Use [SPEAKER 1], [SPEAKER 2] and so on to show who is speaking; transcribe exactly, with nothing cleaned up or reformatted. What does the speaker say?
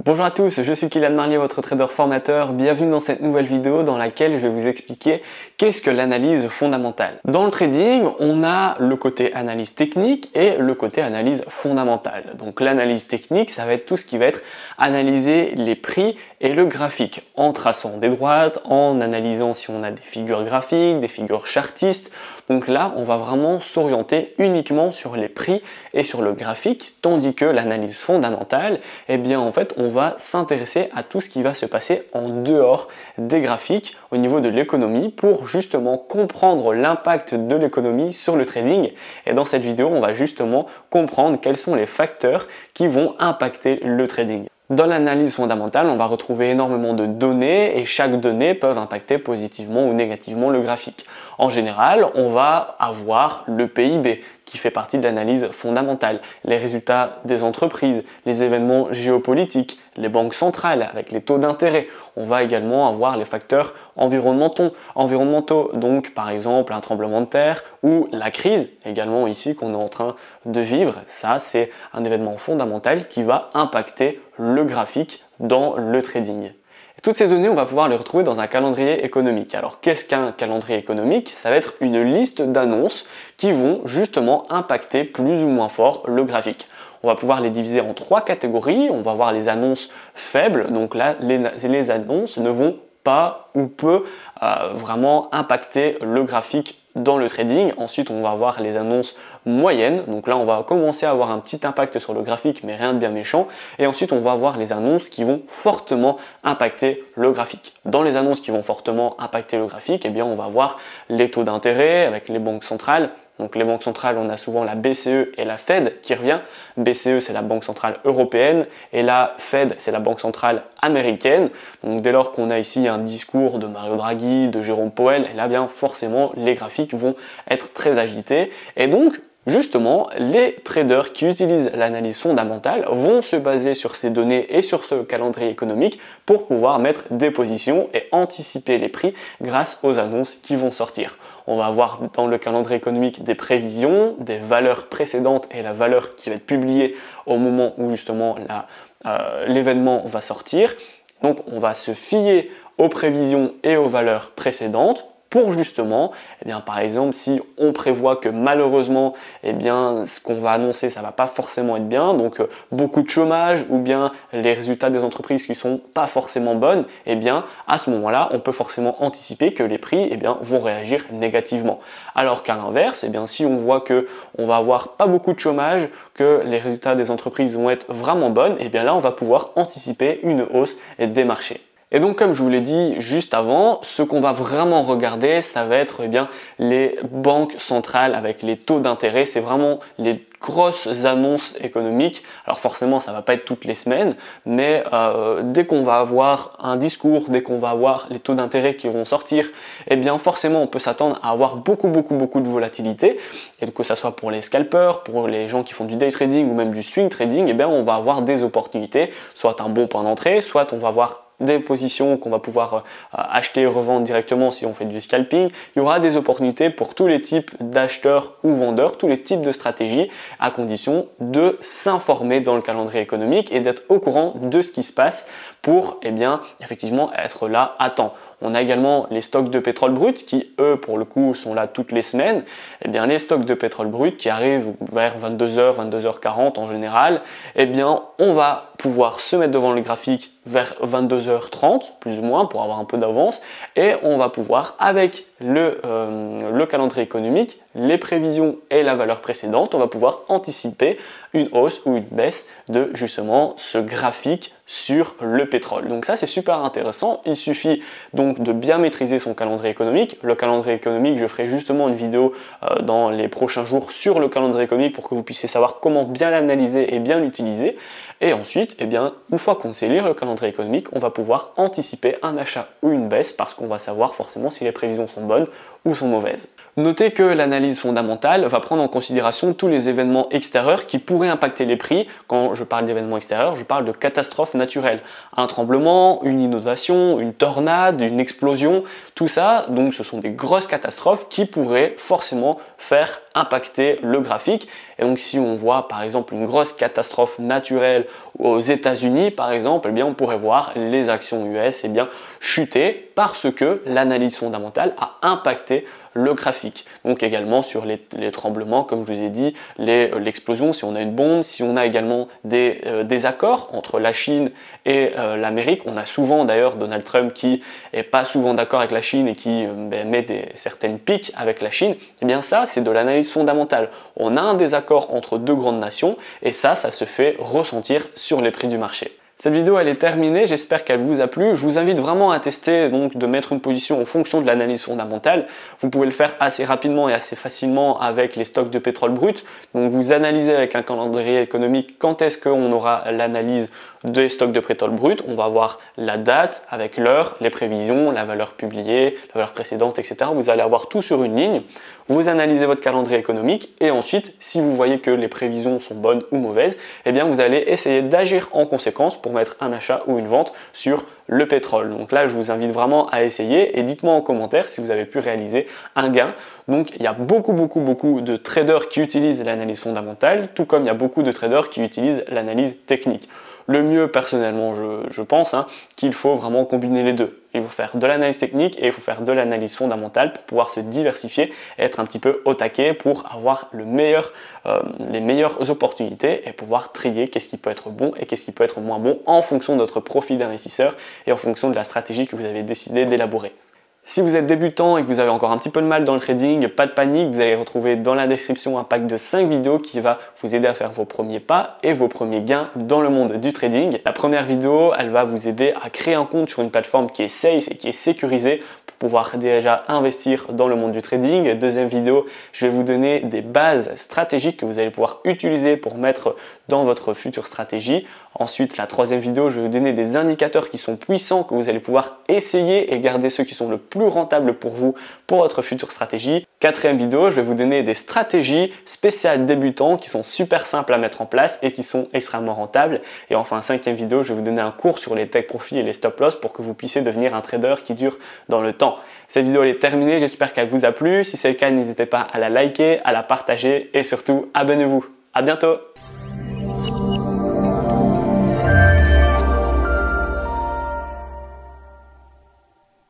[SPEAKER 1] Bonjour à tous, je suis Kylian Marlier, votre trader formateur. Bienvenue dans cette nouvelle vidéo dans laquelle je vais vous expliquer qu'est-ce que l'analyse fondamentale. Dans le trading, on a le côté analyse technique et le côté analyse fondamentale. Donc l'analyse technique, ça va être tout ce qui va être analyser les prix et le graphique en traçant des droites, en analysant si on a des figures graphiques, des figures chartistes. Donc là, on va vraiment s'orienter uniquement sur les prix et sur le graphique, tandis que l'analyse fondamentale, eh bien en fait, on va s'intéresser à tout ce qui va se passer en dehors des graphiques au niveau de l'économie pour justement comprendre l'impact de l'économie sur le trading. Et dans cette vidéo, on va justement comprendre quels sont les facteurs qui vont impacter le trading. Dans l'analyse fondamentale, on va retrouver énormément de données et chaque donnée peut impacter positivement ou négativement le graphique. En général, on va avoir le P I B qui fait partie de l'analyse fondamentale, les résultats des entreprises, les événements géopolitiques, les banques centrales avec les taux d'intérêt. On va également avoir les facteurs environnementaux, environnementaux, donc par exemple un tremblement de terre ou la crise également ici qu'on est en train de vivre. Ça, c'est un événement fondamental qui va impacter le graphique dans le trading. Et toutes ces données, on va pouvoir les retrouver dans un calendrier économique. Alors, qu'est-ce qu'un calendrier économique? Ça va être une liste d'annonces qui vont justement impacter plus ou moins fort le graphique. On va pouvoir les diviser en trois catégories. On va voir les annonces faibles. Donc là, les, les annonces ne vont pas ou peu euh, vraiment impacter le graphique dans le trading. Ensuite, on va avoir les annonces moyennes. Donc là, on va commencer à avoir un petit impact sur le graphique, mais rien de bien méchant. Et ensuite, on va avoir les annonces qui vont fortement impacter le graphique. Dans les annonces qui vont fortement impacter le graphique, eh bien, on va avoir les taux d'intérêt avec les banques centrales. Donc les banques centrales, on a souvent la B C E et la Fed qui revient. B C E, c'est la Banque centrale européenne et la Fed, c'est la Banque centrale américaine. Donc dès lors qu'on a ici un discours de Mario Draghi, de Jérôme Powell, et là bien forcément les graphiques vont être très agités. Et donc justement, les traders qui utilisent l'analyse fondamentale vont se baser sur ces données et sur ce calendrier économique pour pouvoir mettre des positions et anticiper les prix grâce aux annonces qui vont sortir. On va avoir dans le calendrier économique des prévisions, des valeurs précédentes et la valeur qui va être publiée au moment où justement euh, l'événement va sortir. Donc on va se fier aux prévisions et aux valeurs précédentes pour justement, eh bien, par exemple, si on prévoit que malheureusement, eh bien, ce qu'on va annoncer, ça va pas forcément être bien, donc euh, beaucoup de chômage ou bien les résultats des entreprises qui sont pas forcément bonnes, eh bien, à ce moment-là, on peut forcément anticiper que les prix, eh bien, vont réagir négativement. Alors qu'à l'inverse, eh bien, si on voit que on va avoir pas beaucoup de chômage, que les résultats des entreprises vont être vraiment bonnes, eh bien là, on va pouvoir anticiper une hausse des marchés. Et donc, comme je vous l'ai dit juste avant, ce qu'on va vraiment regarder, ça va être eh bien, les banques centrales avec les taux d'intérêt. C'est vraiment les grosses annonces économiques. Alors forcément, ça va pas être toutes les semaines, mais euh, dès qu'on va avoir un discours, dès qu'on va avoir les taux d'intérêt qui vont sortir, eh bien forcément, on peut s'attendre à avoir beaucoup, beaucoup, beaucoup de volatilité. Et que ça soit pour les scalpers, pour les gens qui font du day trading ou même du swing trading, eh bien on va avoir des opportunités, soit un bon point d'entrée, soit on va avoir des positions qu'on va pouvoir euh, acheter et revendre directement si on fait du scalping. Il y aura des opportunités pour tous les types d'acheteurs ou vendeurs, tous les types de stratégies, à condition de s'informer dans le calendrier économique et d'être au courant de ce qui se passe pour eh bien, effectivement être là à temps. On a également les stocks de pétrole brut qui, eux, pour le coup, sont là toutes les semaines. Eh bien, les stocks de pétrole brut qui arrivent vers vingt-deux heures, vingt-deux heures quarante en général, eh bien, on va pouvoir se mettre devant le graphique vers vingt-deux heures trente, plus ou moins, pour avoir un peu d'avance. Et on va pouvoir, avec le, euh, le calendrier économique, les prévisions et la valeur précédente, on va pouvoir anticiper une hausse ou une baisse de justement ce graphique sur le pétrole. Donc ça, c'est super intéressant. Il suffit donc de bien maîtriser son calendrier économique. Le calendrier économique, je ferai justement une vidéo euh, dans les prochains jours sur le calendrier économique pour que vous puissiez savoir comment bien l'analyser et bien l'utiliser. Et ensuite, eh bien, une fois qu'on sait lire le calendrier économique, on va pouvoir anticiper un achat ou une baisse parce qu'on va savoir forcément si les prévisions sont bonnes ou sont mauvaises. Notez que l'analyse fondamentale va prendre en considération tous les événements extérieurs qui pourraient impacter les prix. Quand je parle d'événements extérieurs, je parle de catastrophes naturelles. Un tremblement, une inondation, une tornade, une explosion, tout ça, donc ce sont des grosses catastrophes qui pourraient forcément faire impacter le graphique. Et donc si on voit par exemple une grosse catastrophe naturelle aux États-Unis par exemple, eh bien on pourrait voir les actions U S eh bien, chuter parce que l'analyse fondamentale a impacté le graphique. Donc également sur les, les tremblements, comme je vous ai dit, l'explosion, si on a une bombe, si on a également des euh, désaccords entre la Chine et euh, l'Amérique. On a souvent d'ailleurs Donald Trump qui est pas souvent d'accord avec la Chine et qui euh, ben, met des, certaines piques avec la Chine. Eh bien ça, c'est de l'analyse fondamentale. On a un désaccord entre deux grandes nations et ça, ça se fait ressentir sur les prix du marché. Cette vidéo elle est terminée, j'espère qu'elle vous a plu. Je vous invite vraiment à tester donc de mettre une position en fonction de l'analyse fondamentale. Vous pouvez le faire assez rapidement et assez facilement avec les stocks de pétrole brut. Donc vous analysez avec un calendrier économique quand est-ce qu'on aura l'analyse des stocks de pétrole brut. On va voir la date avec l'heure, les prévisions, la valeur publiée, la valeur précédente, et cetera. Vous allez avoir tout sur une ligne. Vous analysez votre calendrier économique et ensuite, si vous voyez que les prévisions sont bonnes ou mauvaises, eh bien vous allez essayer d'agir en conséquence pour mettre un achat ou une vente sur le pétrole. Donc là, je vous invite vraiment à essayer et dites-moi en commentaire si vous avez pu réaliser un gain. Donc il y a beaucoup, beaucoup, beaucoup de traders qui utilisent l'analyse fondamentale, tout comme il y a beaucoup de traders qui utilisent l'analyse technique. Le mieux, personnellement, je, je pense hein, qu'il faut vraiment combiner les deux. Il faut faire de l'analyse technique et il faut faire de l'analyse fondamentale pour pouvoir se diversifier et être un petit peu au taquet pour avoir le meilleur, euh, les meilleures opportunités et pouvoir trier qu'est-ce qui peut être bon et qu'est-ce qui peut être moins bon en fonction de votre profil d'investisseur et en fonction de la stratégie que vous avez décidé d'élaborer. Si vous êtes débutant et que vous avez encore un petit peu de mal dans le trading, pas de panique, vous allez retrouver dans la description un pack de cinq vidéos qui va vous aider à faire vos premiers pas et vos premiers gains dans le monde du trading. La première vidéo, elle va vous aider à créer un compte sur une plateforme qui est safe et qui est sécurisée pour pouvoir déjà investir dans le monde du trading. Deuxième vidéo, je vais vous donner des bases stratégiques que vous allez pouvoir utiliser pour mettre dans votre future stratégie. Ensuite, la troisième vidéo, je vais vous donner des indicateurs qui sont puissants que vous allez pouvoir essayer et garder ceux qui sont le plus rentables pour vous pour votre future stratégie. Quatrième vidéo, je vais vous donner des stratégies spéciales débutants qui sont super simples à mettre en place et qui sont extrêmement rentables. Et enfin, cinquième vidéo, je vais vous donner un cours sur les take profit et les stop loss pour que vous puissiez devenir un trader qui dure dans le temps. Cette vidéo elle est terminée, j'espère qu'elle vous a plu. Si c'est le cas, n'hésitez pas à la liker, à la partager et surtout abonnez-vous. À bientôt!